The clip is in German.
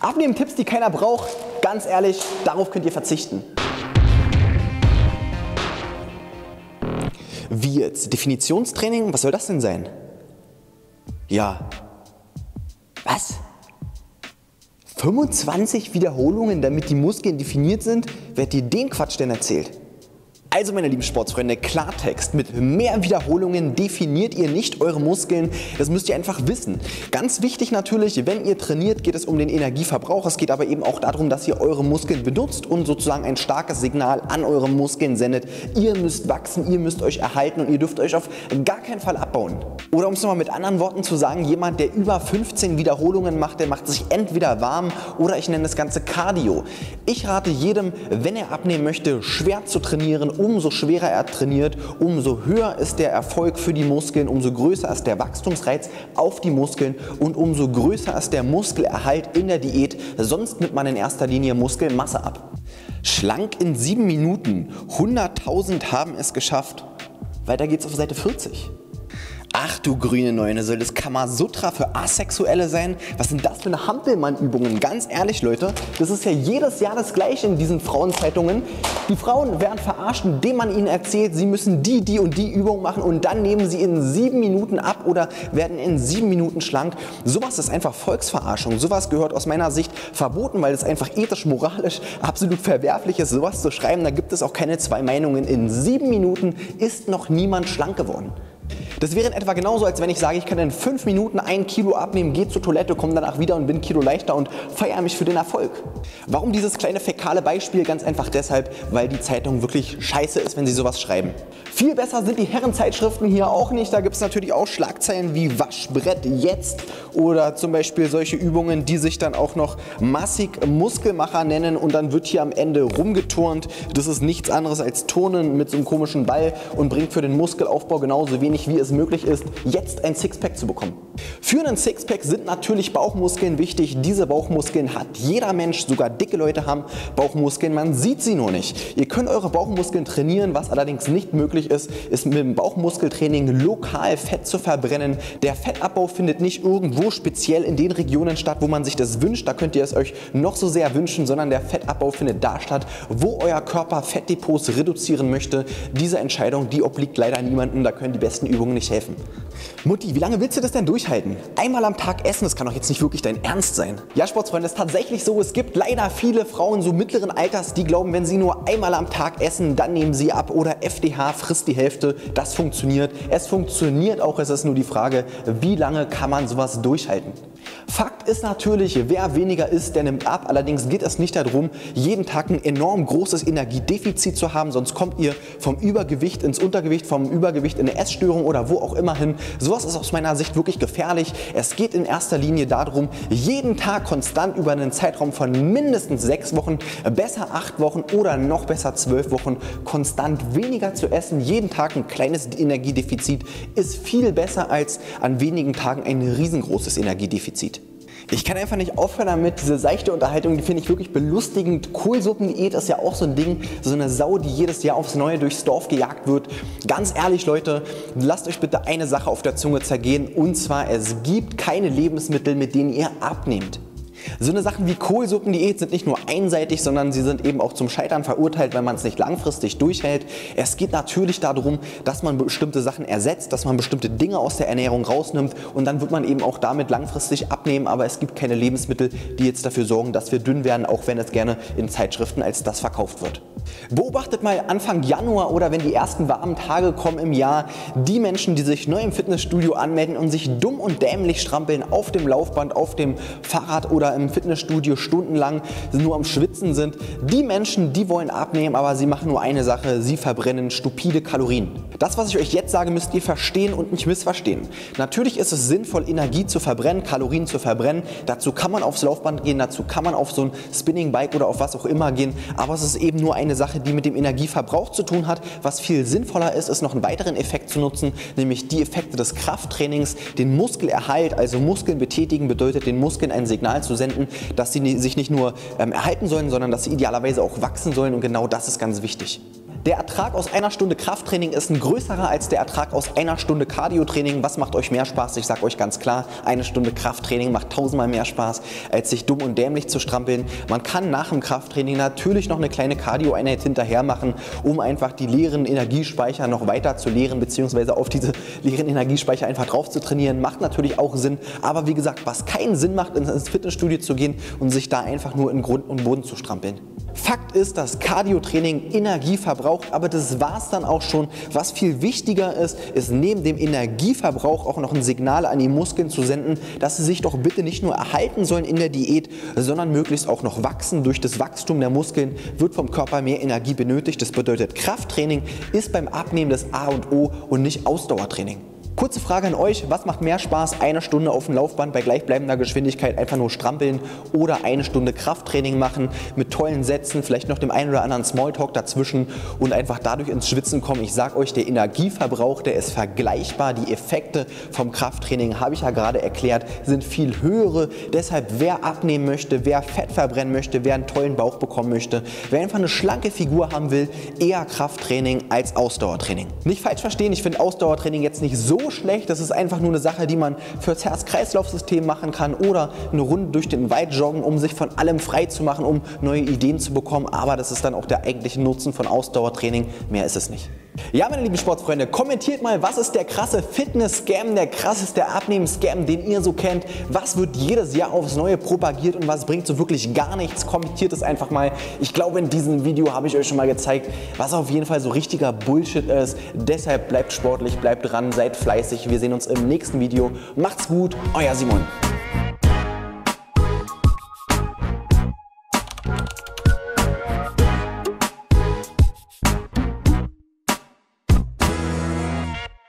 Abnehmen-Tipps, die keiner braucht, ganz ehrlich, darauf könnt ihr verzichten. Wie jetzt? Definitionstraining? Was soll das denn sein? Ja. Was? 25 Wiederholungen, damit die Muskeln definiert sind? Wer hat dir den Quatsch denn erzählt? Also meine lieben Sportsfreunde, Klartext, mit mehr Wiederholungen definiert ihr nicht eure Muskeln, das müsst ihr einfach wissen. Ganz wichtig natürlich, wenn ihr trainiert, geht es um den Energieverbrauch, es geht aber eben auch darum, dass ihr eure Muskeln benutzt und sozusagen ein starkes Signal an eure Muskeln sendet. Ihr müsst wachsen, ihr müsst euch erhalten und ihr dürft euch auf gar keinen Fall abbauen. Oder um es nochmal mit anderen Worten zu sagen, jemand, der über 15 Wiederholungen macht, der macht sich entweder warm oder ich nenne das Ganze Cardio. Ich rate jedem, wenn er abnehmen möchte, schwer zu trainieren. Umso schwerer er trainiert, umso höher ist der Erfolg für die Muskeln, umso größer ist der Wachstumsreiz auf die Muskeln und umso größer ist der Muskelerhalt in der Diät. Sonst nimmt man in erster Linie Muskelmasse ab. Schlank in 7 Minuten. 100.000 haben es geschafft. Weiter geht's auf Seite 40. Ach du grüne Neune, soll das Kamasutra für Asexuelle sein? Was sind das für eine Hampelmann-Übungen? Ganz ehrlich Leute, das ist ja jedes Jahr das gleiche in diesen Frauenzeitungen. Die Frauen werden verarscht, indem man ihnen erzählt, sie müssen die und die Übung machen und dann nehmen sie in 7 Minuten ab oder werden in 7 Minuten schlank. Sowas ist einfach Volksverarschung. Sowas gehört aus meiner Sicht verboten, weil es einfach ethisch, moralisch absolut verwerflich ist, sowas zu schreiben. Da gibt es auch keine zwei Meinungen. In 7 Minuten ist noch niemand schlank geworden. Das wäre in etwa genauso, als wenn ich sage, ich kann in 5 Minuten 1 Kilo abnehmen, gehe zur Toilette, komme danach wieder und bin 1 Kilo leichter und feiere mich für den Erfolg. Warum dieses kleine fäkale Beispiel? Ganz einfach deshalb, weil die Zeitung wirklich scheiße ist, wenn sie sowas schreiben. Viel besser sind die Herrenzeitschriften hier auch nicht. Da gibt es natürlich auch Schlagzeilen wie Waschbrett jetzt oder zum Beispiel solche Übungen, die sich dann auch noch massig Muskelmacher nennen und dann wird hier am Ende rumgeturnt. Das ist nichts anderes als Turnen mit so einem komischen Ball und bringt für den Muskelaufbau genauso wenig, wie es möglich ist, jetzt ein Sixpack zu bekommen. Für einen Sixpack sind natürlich Bauchmuskeln wichtig. Diese Bauchmuskeln hat jeder Mensch, sogar dicke Leute haben Bauchmuskeln, man sieht sie nur nicht. Ihr könnt eure Bauchmuskeln trainieren, was allerdings nicht möglich ist mit dem Bauchmuskeltraining lokal Fett zu verbrennen. Der Fettabbau findet nicht irgendwo speziell in den Regionen statt, wo man sich das wünscht, da könnt ihr es euch noch so sehr wünschen, sondern der Fettabbau findet da statt, wo euer Körper Fettdepots reduzieren möchte. Diese Entscheidung, die obliegt leider niemandem, da können die besten Übungen nicht helfen. Mutti, wie lange willst du das denn durchhalten? Einmal am Tag essen, das kann doch jetzt nicht wirklich dein Ernst sein. Ja, Sportsfreunde, es ist tatsächlich so, es gibt leider viele Frauen so mittleren Alters, die glauben, wenn sie nur einmal am Tag essen, dann nehmen sie ab oder FDH frisst die Hälfte. Das funktioniert. Es funktioniert auch, es ist nur die Frage, wie lange kann man sowas durchhalten? Fakt ist natürlich, wer weniger isst, der nimmt ab. Allerdings geht es nicht darum, jeden Tag ein enorm großes Energiedefizit zu haben, sonst kommt ihr vom Übergewicht ins Untergewicht, vom Übergewicht in eine Essstörung oder wo auch immer hin. Sowas ist aus meiner Sicht wirklich gefährlich. Es geht in erster Linie darum, jeden Tag konstant über einen Zeitraum von mindestens 6 Wochen, besser 8 Wochen oder noch besser 12 Wochen konstant weniger zu essen. Jeden Tag ein kleines Energiedefizit ist viel besser als an wenigen Tagen ein riesengroßes Energiedefizit. Ich kann einfach nicht aufhören damit, diese seichte Unterhaltung, die finde ich wirklich belustigend. Kohlsuppendiät ist ja auch so ein Ding, so eine Sau, die jedes Jahr aufs Neue durchs Dorf gejagt wird. Ganz ehrlich Leute, lasst euch bitte eine Sache auf der Zunge zergehen und zwar, es gibt keine Lebensmittel, mit denen ihr abnehmt. So eine Sachen wie Kohlsuppendiät sind nicht nur einseitig, sondern sie sind eben auch zum Scheitern verurteilt, wenn man es nicht langfristig durchhält. Es geht natürlich darum, dass man bestimmte Sachen ersetzt, dass man bestimmte Dinge aus der Ernährung rausnimmt und dann wird man eben auch damit langfristig abnehmen, aber es gibt keine Lebensmittel, die jetzt dafür sorgen, dass wir dünn werden, auch wenn es gerne in Zeitschriften als das verkauft wird. Beobachtet mal Anfang Januar oder wenn die ersten warmen Tage kommen im Jahr, die Menschen, die sich neu im Fitnessstudio anmelden und sich dumm und dämlich strampeln auf dem Laufband, auf dem Fahrrad oder im Fitnessstudio stundenlang nur am Schwitzen sind. Die Menschen, die wollen abnehmen, aber sie machen nur eine Sache, sie verbrennen stupide Kalorien. Das, was ich euch jetzt sage, müsst ihr verstehen und nicht missverstehen. Natürlich ist es sinnvoll, Energie zu verbrennen, Kalorien zu verbrennen. Dazu kann man aufs Laufband gehen, dazu kann man auf so ein Spinning-Bike oder auf was auch immer gehen, aber es ist eben nur eine Sache, die mit dem Energieverbrauch zu tun hat. Was viel sinnvoller ist, ist noch einen weiteren Effekt zu nutzen, nämlich die Effekte des Krafttrainings, den Muskelerhalt, also Muskeln betätigen bedeutet, den Muskeln ein Signal zu senden, dass sie sich nicht nur erhalten sollen, sondern dass sie idealerweise auch wachsen sollen und genau das ist ganz wichtig. Der Ertrag aus einer Stunde Krafttraining ist ein größerer als der Ertrag aus einer Stunde Cardio-Training. Was macht euch mehr Spaß? Ich sage euch ganz klar, eine Stunde Krafttraining macht tausendmal mehr Spaß, als sich dumm und dämlich zu strampeln. Man kann nach dem Krafttraining natürlich noch eine kleine Cardio-Einheit hinterher machen, um einfach die leeren Energiespeicher noch weiter zu leeren, beziehungsweise auf diese leeren Energiespeicher einfach drauf zu trainieren. Macht natürlich auch Sinn, aber wie gesagt, was keinen Sinn macht, ins Fitnessstudio zu gehen und sich da einfach nur in Grund und Boden zu strampeln. Fakt ist, dass Cardio-Training Energie verbraucht, aber das war es dann auch schon. Was viel wichtiger ist, ist neben dem Energieverbrauch auch noch ein Signal an die Muskeln zu senden, dass sie sich doch bitte nicht nur erhalten sollen in der Diät, sondern möglichst auch noch wachsen. Durch das Wachstum der Muskeln wird vom Körper mehr Energie benötigt. Das bedeutet, Krafttraining ist beim Abnehmen das A und O und nicht Ausdauertraining. Kurze Frage an euch, was macht mehr Spaß? Eine Stunde auf dem Laufband bei gleichbleibender Geschwindigkeit einfach nur strampeln oder eine Stunde Krafttraining machen mit tollen Sätzen, vielleicht noch dem einen oder anderen Smalltalk dazwischen und einfach dadurch ins Schwitzen kommen. Ich sage euch, der Energieverbrauch, der ist vergleichbar. Die Effekte vom Krafttraining, habe ich ja gerade erklärt, sind viel höhere. Deshalb, wer abnehmen möchte, wer Fett verbrennen möchte, wer einen tollen Bauch bekommen möchte, wer einfach eine schlanke Figur haben will, eher Krafttraining als Ausdauertraining. Nicht falsch verstehen, ich finde Ausdauertraining jetzt nicht so schlecht, das ist einfach nur eine Sache, die man fürs Herz-Kreislauf-System machen kann oder eine Runde durch den Wald joggen, um sich von allem frei zu machen, um neue Ideen zu bekommen, aber das ist dann auch der eigentliche Nutzen von Ausdauertraining, mehr ist es nicht. Ja, meine lieben Sportsfreunde, kommentiert mal, was ist der krasse Fitness-Scam, der krasseste Abnehmen-Scam, den ihr so kennt, was wird jedes Jahr aufs Neue propagiert und was bringt so wirklich gar nichts, kommentiert es einfach mal. Ich glaube, in diesem Video habe ich euch schon mal gezeigt, was auf jeden Fall so richtiger Bullshit ist, deshalb bleibt sportlich, bleibt dran, seid fleißig, wir sehen uns im nächsten Video, macht's gut, euer Simon.